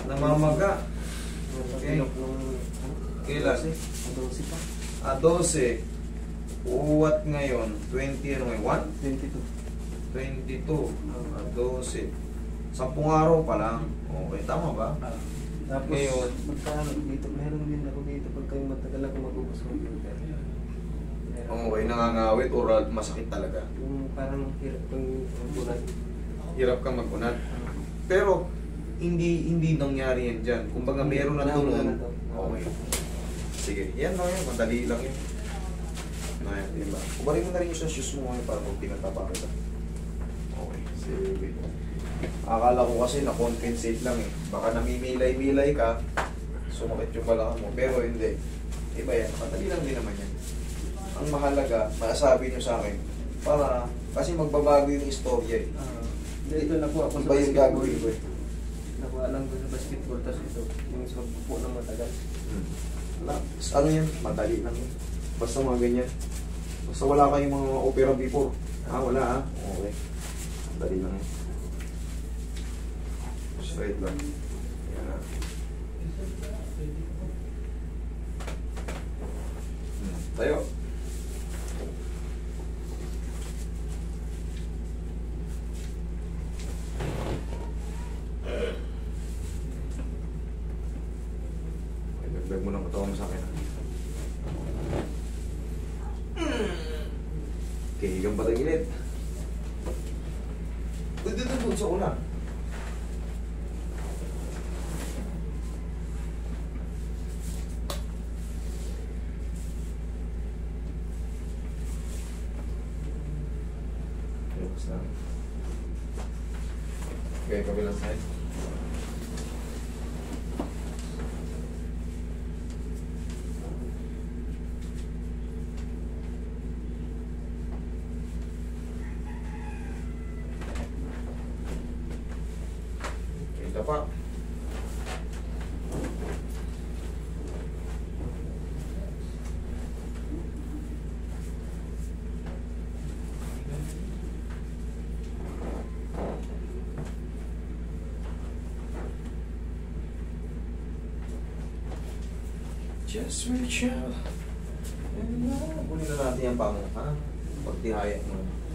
Namamaga. Okay. Kailan? 12 pa. 12. Uwat ngayon. 20 ano ngayon? 22. 22. 12. 10 araw pa lang. Okay, tama ba? Tapos, ngayon, magkano dito, meron din ako dito pag kayo matagal ako mag-ubos computer. okay, nangangawit or masakit talaga. Yung parang hirap kang mag-unat. Hirap kang mag-unat. Pero, hindi nangyari yan dyan. Kumbaga, meron na tunon. Okay. Sige, yan lang yan. Madali lang yun. Diba? Kubarin mo na rin yung shoes mo ngayon para pag pinatapa kita. Okay, sige. Akala ko kasi na-compensate lang eh. Baka namimilay-milay ka, sumakit yung balakang mo. Pero hindi. Iba yan. Madali lang din naman yan. Ang mahalaga, masasabi nyo sa akin, para, kasi magbabago yung istorya eh. Ito nakuha ko sa Iba yung basketball. gagawin ko eh. Nakuha lang ko sa basketball, tapos ito, yung sa pagpupo ng matagal. Ano yan? Madali lang yan. Basta mga ganyan. Basta wala kayong mga opera before. Wala ha? Okay. Madali lang yan. Straight lang. Yan ha. Tayo. Dagdag mo ng katawan mo sa akin. Okay, hanggang pa tagilid. Dito sa una. Okay, kabilang side. Ito pa. Just reach out. Kunin na natin yung pamo, ha? Pagtihaya mo.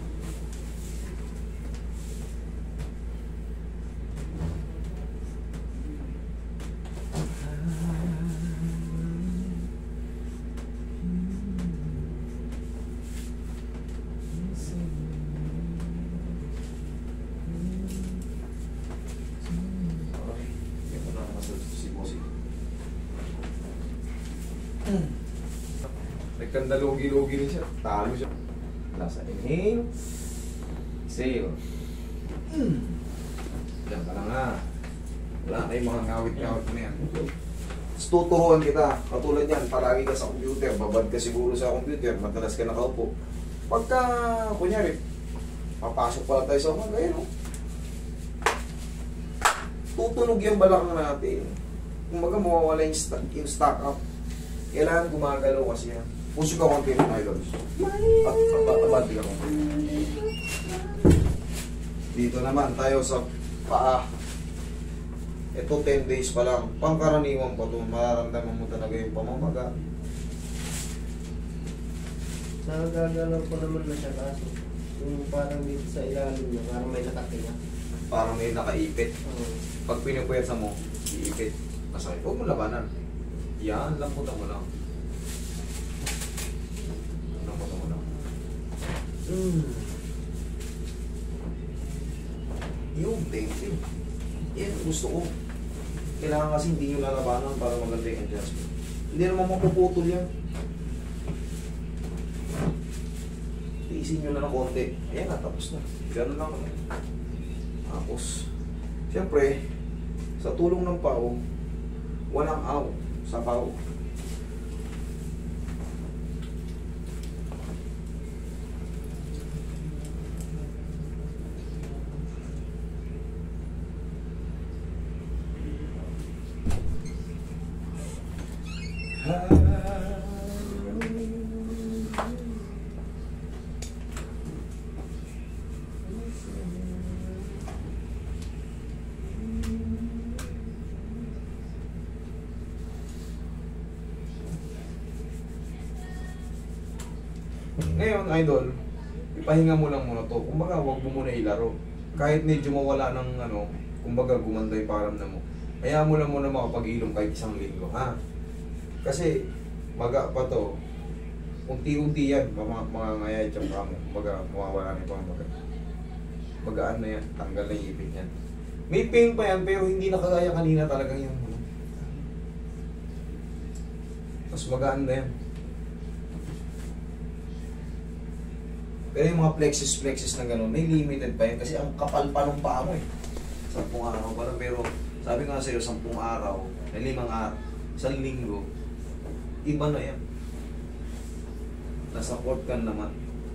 Nagkandalugi-lugi rin siya. Talo siya. Lasa. Inhale. Exhale. Diyan ka lang ha. Wala na yung mga ngawit-ngawit na yan. Tapos tuturuan kita. Katulad yan, palagi ka sa computer. Babad ka siguro sa computer. Madalas ka nakaupo. Pagka, kunyari, papasok pala tayo sa umaga, yun o. Tutunog yung balakang natin. Kumbaga mawawala yung stock up. Kailangan gumagalaw kasi yan. Puso ka konti ng idols. Abati ka konti. Dito naman tayo sa paa. Ito 10 days pa lang. Pangkaraniwan pa ito. Mararamdaman mo talaga yung pamamaga. Nagagalaw ko naman na siya kaso. Yung parang dito sa ilalim niya, parang may nakatinga. Parang may nakaipit. Pag pinupwersa mo, iipit. Masakit. Huwag mo labanan. Yan, lamputan mo lang. Lamputan mo lang. Yung thank you. Yan, gusto ko. Kailangan kasi hindi nyo lalabanan para maganda yung adjustment. Hindi naman mapuputol yan. Tiisin nyo na ng konti. Ayan na, tapos na. Ganun lang. Tapos, siyempre, sa tulong ng pao, walang aw sa pao. Ngayon, idol, ipahinga mo lang muna to. Kumbaga, huwag mo muna ilaro. Kahit medyo mawala ng ano, kumbaga gumanda yung pakiramdam mo. Hayaan mo lang muna makapag-ilong kahit isang linggo, ha? Kasi, maga pa to. Unti-unti yan, mangangayay yung kamo. Kumbaga, mawawala na yung pamagat. Magaan na yan, tanggal na yung ipin yan. May pain pa yan, pero hindi na kagaya kanina talagang yung ano. Mas magaan na yan. Pero yung mga plexus na gano'n, may limited pa yan kasi ang kapal pa ng paa mo eh. 10 araw pa lang, pero sabi nga sa'yo, 10 araw, 5 araw, 1 linggo, iba na yan. Nasa court ka naman.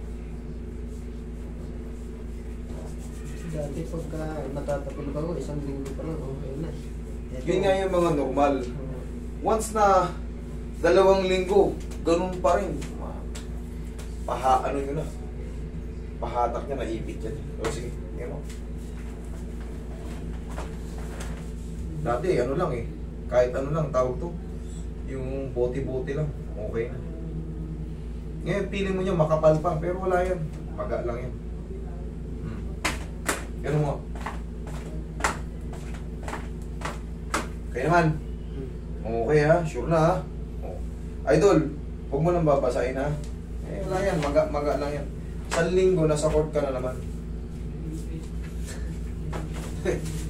Dati pagka natatapilog ako, 1 linggo pa lang, okay na. Yun nga yung mga normal. Once na 2 linggo, ganun pa rin. Ano yun na. Pahatak niya, naipit yan. O sige, yan o. Dati, ano lang eh. Kahit ano lang, tawag to. Yung bote-bote lang. Okay na. Ngayon, feeling mo niya makapal pa. Pero wala yan. Maga lang yan. Ganun mo. Kaya naman. Okay ha, sure na ha. Oh. Idol, huwag mo nang babasahin ha. Eh, wala yan. Maga lang yan. 1 linggo, nasa court ka na naman.